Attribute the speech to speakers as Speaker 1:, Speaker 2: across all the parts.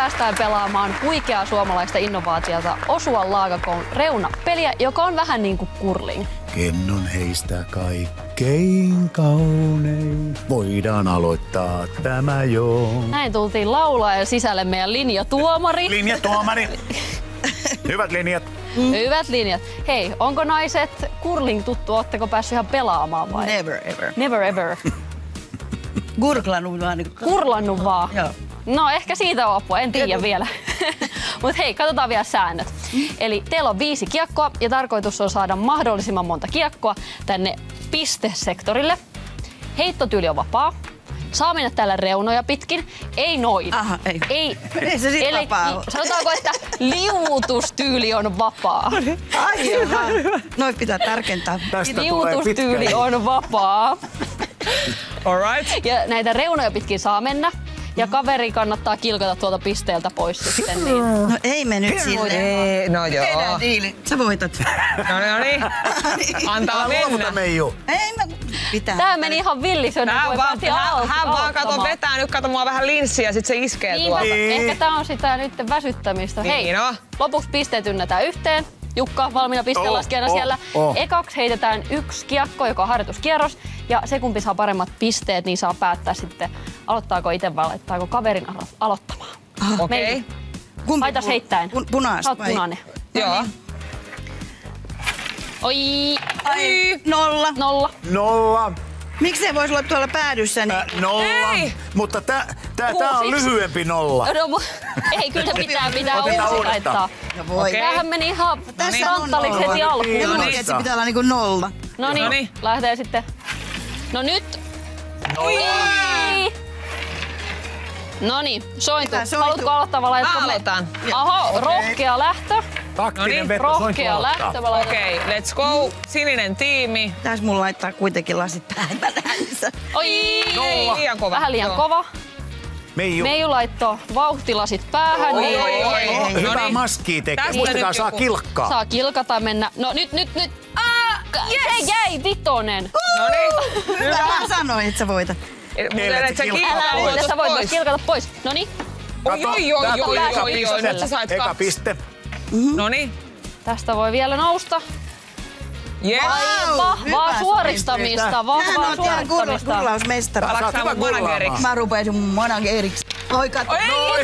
Speaker 1: päästään pelaamaan huikeaa suomalaista innovaatiota Osuan Laakakoon Reuna-peliä, joka on vähän niin kuin curling.
Speaker 2: Ken on heistä kaikkein kaunein? Voidaan aloittaa tämä jo.
Speaker 1: Näin tultiin laulaa ja sisälle meidän linjatuomari.
Speaker 2: Linjatuomari. Hyvät linjat.
Speaker 1: Hyvät linjat. Hei, onko naiset curling tuttu? Ootteko päässyt ihan pelaamaan vai?
Speaker 3: Never ever.
Speaker 1: Never ever.
Speaker 3: Gurklannut vaan.
Speaker 1: Kurlannut vaan?
Speaker 3: Joo.
Speaker 1: No ehkä siitä on apua, en tiedä vielä. Mutta hei, katsotaan vielä säännöt. Eli teillä on 5 kiekkoa ja tarkoitus on saada mahdollisimman monta kiekkoa tänne pistesektorille. Heittotyyli on vapaa. Saa mennä täällä reunoja pitkin. Ei noin.
Speaker 3: Aha, ei.
Speaker 1: Ei
Speaker 3: se sit vapaa ole.
Speaker 1: Sanotaanko, että liuutustyyli on vapaa.
Speaker 3: Aivan. Noin pitää tarkentaa.
Speaker 1: Liuutustyyli on vapaa.
Speaker 4: Alright.
Speaker 1: Ja näitä reunoja pitkin saa mennä. Ja kaveri kannattaa kilkata tuolta pisteeltä pois sitten. Niin.
Speaker 3: No ei me nyt silleen.
Speaker 4: No joo.
Speaker 3: Tehdään diili. Sä voitat.
Speaker 4: No niin. Antaa mennä.
Speaker 2: Meiju.
Speaker 3: Ei mä pitää.
Speaker 1: Tää meni ihan villisön.
Speaker 4: Hän vaan kato vetää nyt kato mua vähän linssiä ja sit se iskee
Speaker 1: niin,
Speaker 4: tuolta.
Speaker 1: Ehkä tää on sitä nyt väsyttämistä.
Speaker 4: Niin,
Speaker 1: hei,
Speaker 4: no.
Speaker 1: lopuksi pisteet ynnätään yhteen. Jukka valmiina pisteenlaskijana siellä. Ekaksi heitetään 1 kiekko, joka on harjoituskierros. Ja se kumpi saa paremmat pisteet, niin saa päättää sitten, aloittaako itse vai laittaako kaverin aloittamaan.
Speaker 4: Okei.
Speaker 1: Laitas heittäen.
Speaker 3: Punaista
Speaker 1: Sä oot punainen.
Speaker 4: Joo.
Speaker 1: Oi.
Speaker 3: Ai, 0.
Speaker 1: 0.
Speaker 2: 0.
Speaker 3: Miksi se voisi olla tuolla päädyssä? Niin?
Speaker 2: 0.
Speaker 4: Ei.
Speaker 2: Mutta tää on lyhyempi 0.
Speaker 1: No, ei, kyllä pitää uusi laittaa.
Speaker 3: No voi.
Speaker 1: Okay. Tämähän meni ihan frontaliksi heti
Speaker 3: No
Speaker 1: alkuun.
Speaker 3: niin, että se pitää olla niinku 0.
Speaker 1: No niin, lähtee sitten. No nyt.
Speaker 4: Oi.
Speaker 1: No niin, Sointu. Haluatko aloittaa vai laitatko me?
Speaker 4: Aloitan.
Speaker 1: Aho, rohkea lähtö.
Speaker 2: Taktinen veto,
Speaker 1: rohkea lähtö.
Speaker 4: Okei, let's go. Sininen tiimi.
Speaker 3: Pitäis mun laittaa kuitenkin lasit päähän.
Speaker 1: Oi!
Speaker 4: Liian kova.
Speaker 1: Vähän liian kova.
Speaker 2: Meiju
Speaker 1: laittoi vauhtilasit päähän.
Speaker 4: Oi.
Speaker 2: Hyvää maskii tekee. Muistakaa, saa kilkkaa.
Speaker 1: Saa kilkata mennä. No nyt. Se jäi 5.
Speaker 4: Noniin.
Speaker 3: Hyvä. Mä sanoin, että sä voitat.
Speaker 1: Älä, sä voit myös kilkata pois. Noniin.
Speaker 4: Oi. Nyt sä sait 2.
Speaker 2: Eka piste.
Speaker 4: Noniin.
Speaker 1: Tästä voi vielä nousta.
Speaker 4: Yes.
Speaker 1: Vahvaa suoristamista. Vahvaa suoristamista.
Speaker 3: Kurlausmestari.
Speaker 4: Alatko sä mun manageriksi?
Speaker 3: Mä rupesin mun manageriksi. Oi katso.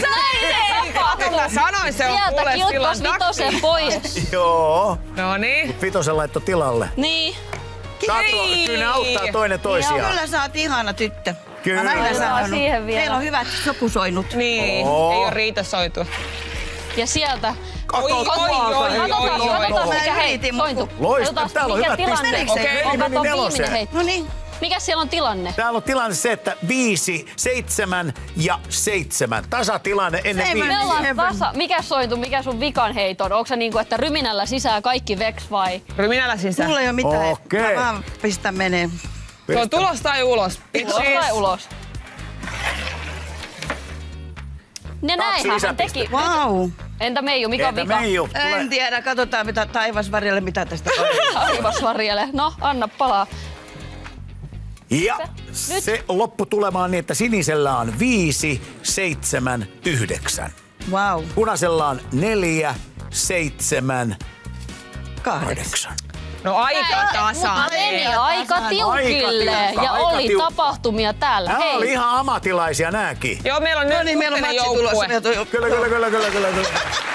Speaker 4: Mä sanoin, se on kuule silloin
Speaker 1: kilkkas 5 pois.
Speaker 2: Joo.
Speaker 4: Noniin.
Speaker 2: 5 laitto tilalle.
Speaker 1: Niin.
Speaker 2: Kyllä ne auttaa toinen toisiaan.
Speaker 3: Kyllä sä oot ihana tyttö.
Speaker 2: Kyllä.
Speaker 3: Mä aina sanonut.
Speaker 1: Siihen vielä.
Speaker 3: Teillä on hyvät sopusoinnut.
Speaker 4: Niin, ei oo Riita soitu.
Speaker 1: Ja sieltä.
Speaker 3: Katsotaan mikä heitin.
Speaker 1: Sointu.
Speaker 2: Loista, täällä on hyvät pisteet.
Speaker 1: Okei, kato viimeinen heitto.
Speaker 3: No niin.
Speaker 1: Mikäs siellä on tilanne?
Speaker 2: Täällä on tilanne se, että 5, 7 ja 7. Tasatilanne ennen viimeistä.
Speaker 1: Mikä Sointu, mikä sun vikan heiton? Onko se niinku, että ryminällä sisään kaikki veks vai?
Speaker 4: Ryminällä sisään.
Speaker 3: Mulla ei oo mitään.
Speaker 2: Okei.
Speaker 3: Mä vaan pistän menee.
Speaker 4: Se on tulos tai ulos.
Speaker 1: Tulos tai ulos. Ne näinhän hän teki.
Speaker 3: Vau.
Speaker 1: Entä Meiju, mikä on vika?
Speaker 3: En tiedä, katsotaan mitä taivasvarjelle, mitä tästä
Speaker 1: Taivasvarjelle. No, anna palaa.
Speaker 2: Ja se lopputulema on niin, että sinisellä on 5, 7, 9.
Speaker 3: Vau.
Speaker 2: Punaisella on 4, 7, 8.
Speaker 4: No aika tasan.
Speaker 1: Meni aika tiukille ja oli tapahtumia täällä.
Speaker 2: Nämä oli ihan amatilaisia nääkin.
Speaker 4: Joo, meillä on nyt
Speaker 3: meillä on matsi tulossa.
Speaker 2: Kyllä.